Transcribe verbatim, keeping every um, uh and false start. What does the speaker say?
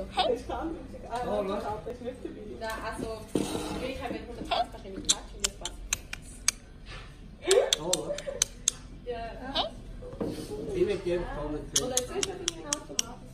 Ich kann nicht. Ah, oh, das ist nicht dabei. Nein, also, ich habe mit hundert Prozent wahrscheinlich Quatsch und das passt. Oh, was? Ja. Ich will gerne kommen. Oder jetzt ist er in den Automaten.